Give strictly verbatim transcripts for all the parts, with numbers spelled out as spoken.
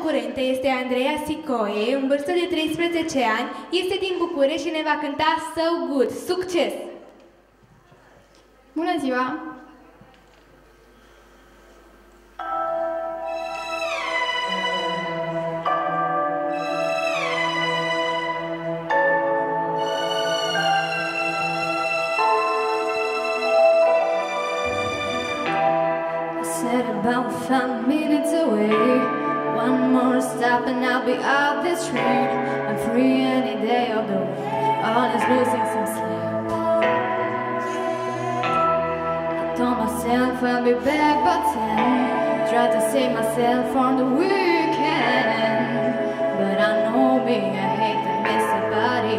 curentă este Andreea Sicoie, în vârstă de treisprezece ani, este din București și ne va cânta So Good. Succes! Bună ziua! Said about five minutes away. One more stop and I'll be out this train. I'm free any day of the week. All is losing some sleep. I told myself I'll be back by ten. Tried to save myself from the weekend, but I know me, I hate to miss somebody.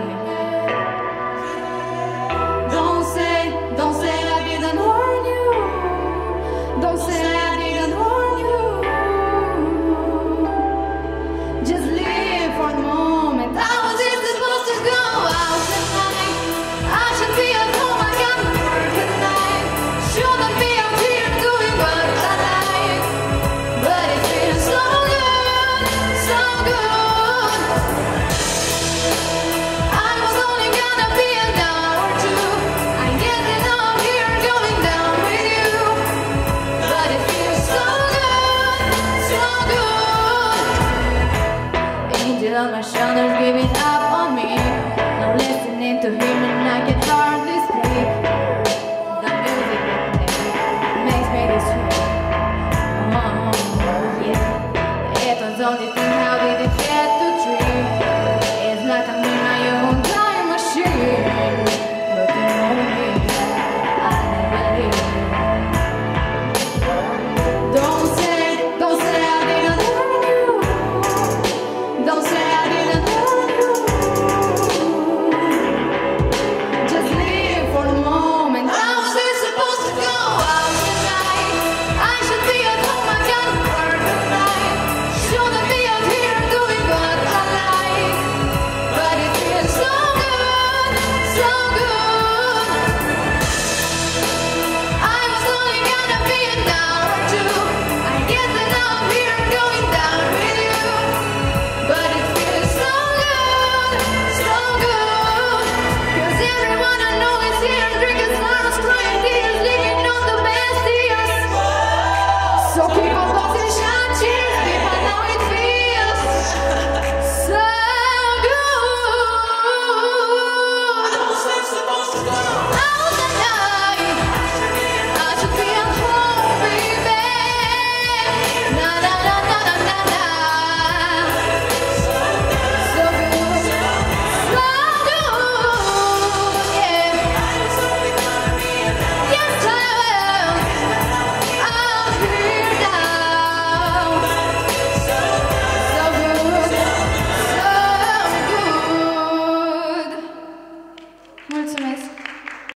Don't say, don't say I didn't warn you. Don't say I didn't warn you. Just live for the moment. I was just supposed to go out tonight. I should be at home, I got work tonight. Shouldn't be out here doing what I like. But it feels so good, so good. I was only gonna be an hour or two. I get it all here going down with you. But it feels so good, so good. Angel on my shoulders giving up on me. No listening to him and I can hardly speak. The music they play makes me this sweet. Oh, yeah. It was only thing how did it